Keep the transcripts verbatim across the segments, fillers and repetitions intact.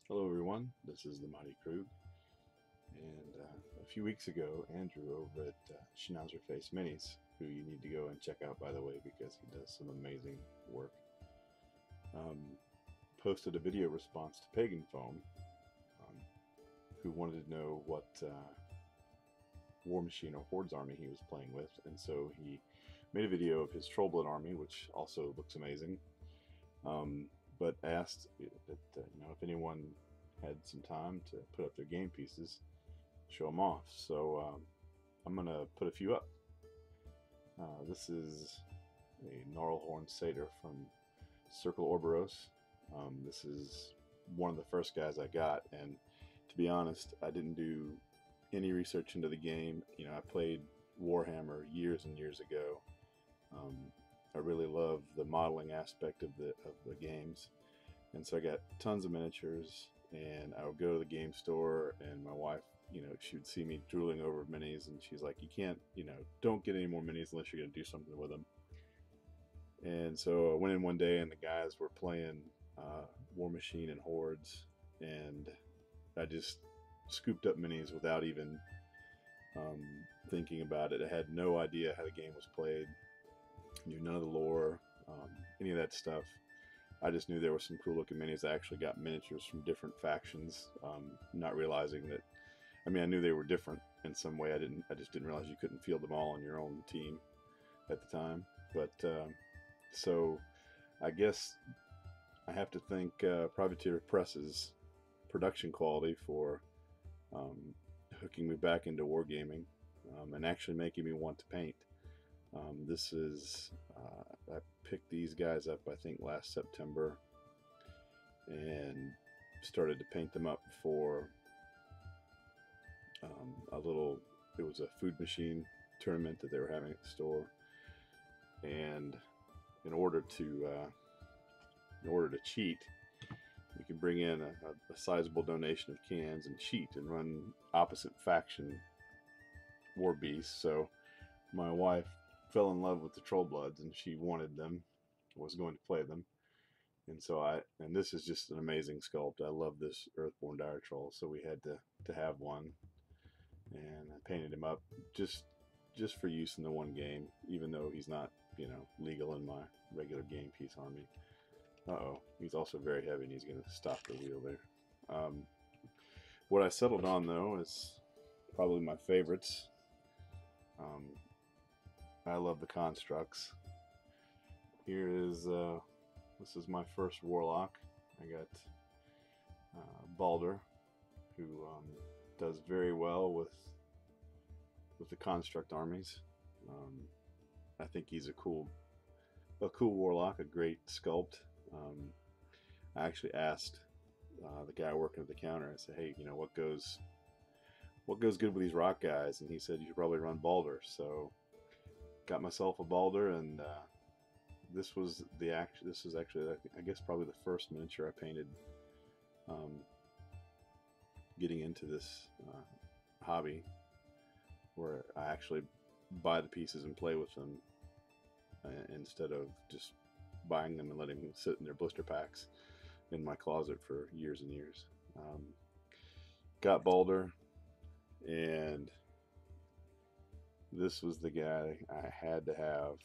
Hello everyone, this is the Mighty Krug, and uh, a few weeks ago Andrew over at uh, SchnauzerFaceMinis, who you need to go and check out by the way because he does some amazing work, um, posted a video response to Pagan Foam, um, who wanted to know what uh, War Machine or Hordes army he was playing with, and so he made a video of his Trollblood army, which also looks amazing. Um, but asked that uh, you know if anyone had some time to put up their game pieces, show them off. So um, I'm gonna put a few up. Uh, this is a Gnarlhorn Satyr from Circle Orboros. Um, this is one of the first guys I got, and to be honest, I didn't do any research into the game. You know, I played Warhammer years and years ago. Um, I really love the modeling aspect of the of the games, and so I got tons of miniatures. And I would go to the game store, and my wife, you know, she would see me drooling over minis, and she's like, "You can't, you know, don't get any more minis unless you're going to do something with them." And so I went in one day, and the guys were playing uh, War Machine and Hordes, and I just scooped up minis without even um, thinking about it. I had no idea how the game was played. Knew none of the lore, um, any of that stuff. I just knew there were some cool looking minis. I actually got miniatures from different factions, um, not realizing that. I mean, I knew they were different in some way. I didn't. I just didn't realize you couldn't field them all on your own team at the time. But uh, so I guess I have to thank uh, Privateer Press's production quality for um, hooking me back into wargaming um, and actually making me want to paint. Um, this is, uh, I picked these guys up, I think, last September and started to paint them up for um, a little, it was a food machine tournament that they were having at the store. And in order to, uh, in order to cheat, you can bring in a, a sizable donation of cans and cheat and run opposite faction war beasts. So my wife fell in love with the Trollbloods, and she wanted them, was going to play them, and so I and this is just an amazing sculpt. I love this Earthborn Dire Troll, so we had to to have one, and I painted him up just just for use in the one game, even though he's not, you know, legal in my regular game piece army. Uh oh, he's also very heavy, and he's going to stop the wheel there. Um, what I settled on though is probably my favorites. Um, I love the constructs. Here is, uh, this is my first warlock. I got uh, Balder, who um, does very well with with the construct armies. Um, I think he's a cool, a cool warlock, a great sculpt. Um, I actually asked uh, the guy working at the counter. I said, "Hey, you know what goes, what goes good with these rock guys?" And he said, "You should probably run Balder." So got myself a Balder, and uh, this was the act. This is actually, I guess, probably the first miniature I painted. Um, getting into this uh, hobby, where I actually buy the pieces and play with them uh, instead of just buying them and letting them sit in their blister packs in my closet for years and years. Um, got Balder, and this was the guy I had to have.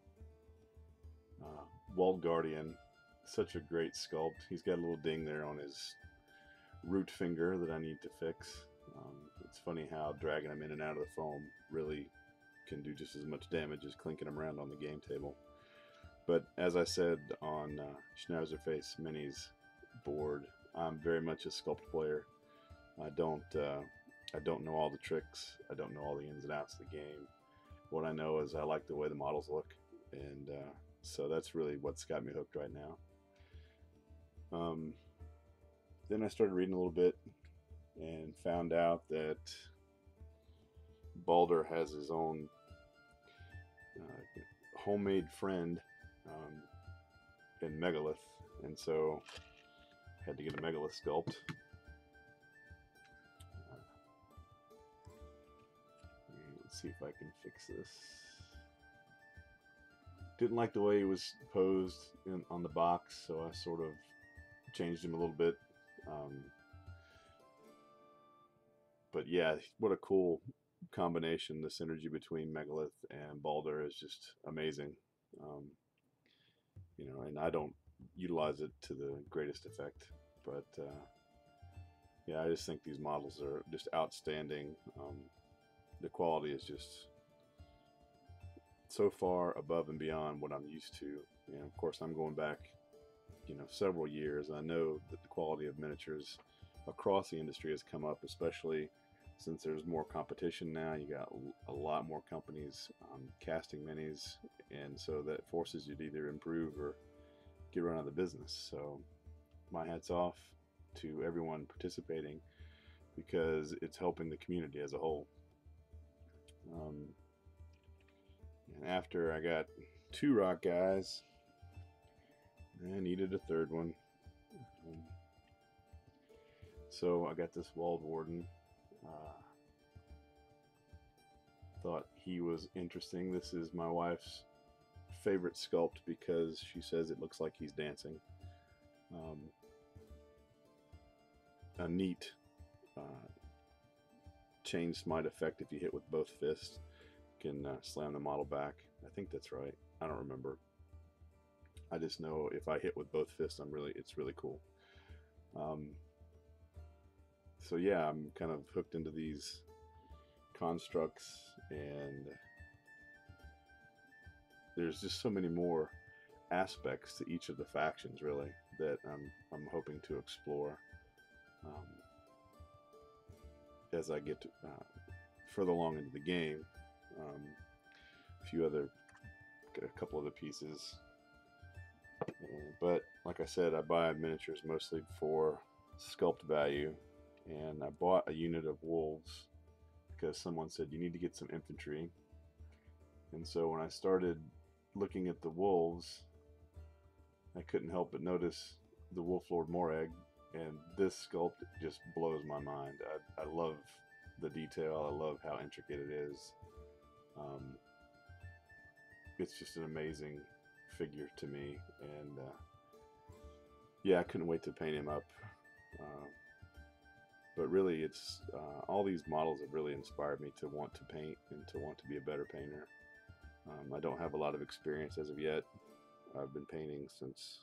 Uh, Walled Guardian, such a great sculpt. He's got a little ding there on his root finger that I need to fix. Um, it's funny how dragging him in and out of the foam really can do just as much damage as clinking him around on the game table. But as I said on uh, SchnauzerFaceMinis board, I'm very much a sculpt player. I don't uh, I don't know all the tricks. I don't know all the ins and outs of the game. What I know is I like the way the models look, and uh, so that's really what's got me hooked right now. Um, then I started reading a little bit and found out that Balder has his own uh, homemade friend um, in Megalith, and so I had to get a Megalith sculpt. Let's see if I can fix this. Didn't like the way he was posed in, on the box, so I sort of changed him a little bit Um, but yeah, what a cool combination. The synergy between Megalith and Balder is just amazing. Um, you know, and I don't utilize it to the greatest effect, but uh, yeah, I just think these models are just outstanding. Um, the quality is just so far above and beyond what I'm used to. You know, of course, I'm going back, you know, several years. I know that the quality of miniatures across the industry has come up, especially since there's more competition now. You got a lot more companies um, casting minis, and so that forces you to either improve or get run out of the business. So my hat's off to everyone participating, because it's helping the community as a whole. Um, and after I got two rock guys, I needed a third one. Um, so I got this Walled Warden. Uh, thought he was interesting. This is my wife's favorite sculpt because she says it looks like he's dancing. Um, a neat uh, chain smite effect if you hit with both fists. You can uh, slam the model back. I think that's right. I don't remember. I just know if I hit with both fists, I'm really, it's really cool. Um, so yeah, I'm kind of hooked into these constructs, and there's just so many more aspects to each of the factions, really, that I'm, I'm hoping to explore um, as I get to, uh, further along into the game. Um, a few other, a couple other pieces. But like I said, I buy miniatures mostly for sculpt value, and I bought a unit of wolves because someone said you need to get some infantry. And so when I started looking at the wolves, I couldn't help but notice the Wolf Lord Morag, and this sculpt just blows my mind. I, I love the detail. I love how intricate it is. Um, it's just an amazing figure to me, and uh, yeah, I couldn't wait to paint him up. Uh, but really, it's uh, all these models have really inspired me to want to paint and to want to be a better painter. Um, I don't have a lot of experience as of yet. I've been painting since,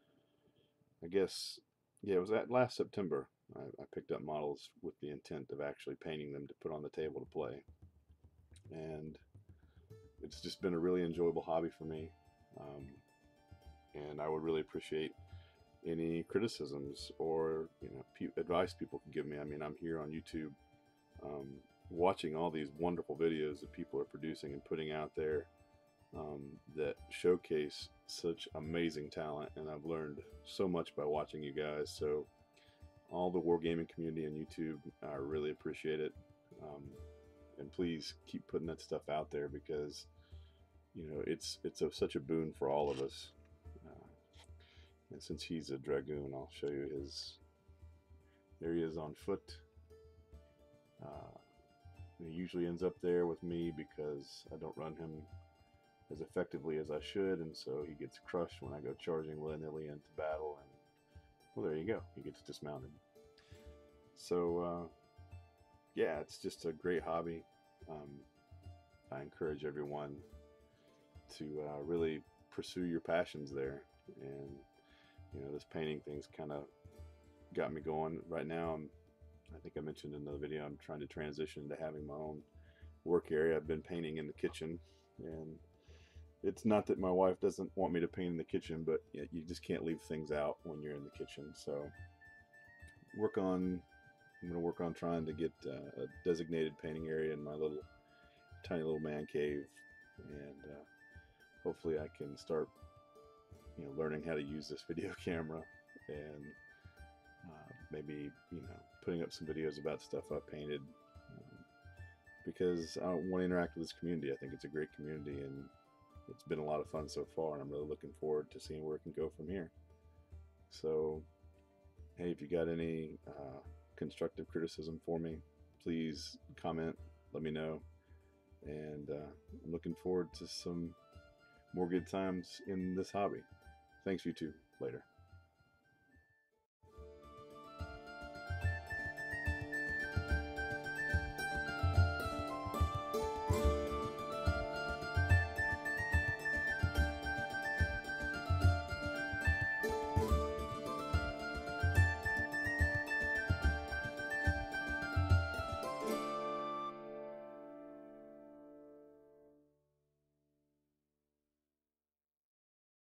I guess, yeah, it was at last September. I, I picked up models with the intent of actually painting them to put on the table to play, and it's just been a really enjoyable hobby for me. Um, and I would really appreciate any criticisms or, you know, pe advice people can give me. I mean, I'm here on YouTube um, watching all these wonderful videos that people are producing and putting out there um, that showcase such amazing talent, and I've learned so much by watching you guys. So all the wargaming community on YouTube, I really appreciate it. Um, and please keep putting that stuff out there, because you know it's it's a, such a boon for all of us. Uh, and since he's a dragoon, I'll show you his. There he is on foot. Uh, he usually ends up there with me because I don't run him as effectively as I should, and so he gets crushed when I go charging willy-nilly into battle. And well, there you go. He gets dismounted. So uh, yeah, it's just a great hobby. Um, I encourage everyone to uh, really pursue your passions there. And you know, this painting thing's kind of got me going right now. I'm, I think I mentioned in another video, I'm trying to transition to having my own work area. I've been painting in the kitchen, and it's not that my wife doesn't want me to paint in the kitchen, but you just can't leave things out when you're in the kitchen. So work on I'm going to work on trying to get uh, a designated painting area in my little tiny little man cave, and uh, hopefully I can start, you know, learning how to use this video camera, and uh, maybe, you know, putting up some videos about stuff I've painted, um, because I want to interact with this community. I think it's a great community, and it's been a lot of fun so far, and I'm really looking forward to seeing where it can go from here. So hey, if you got any uh, constructive criticism for me, please comment, let me know, and uh, I'm looking forward to some more good times in this hobby. Thanks, YouTube. Later.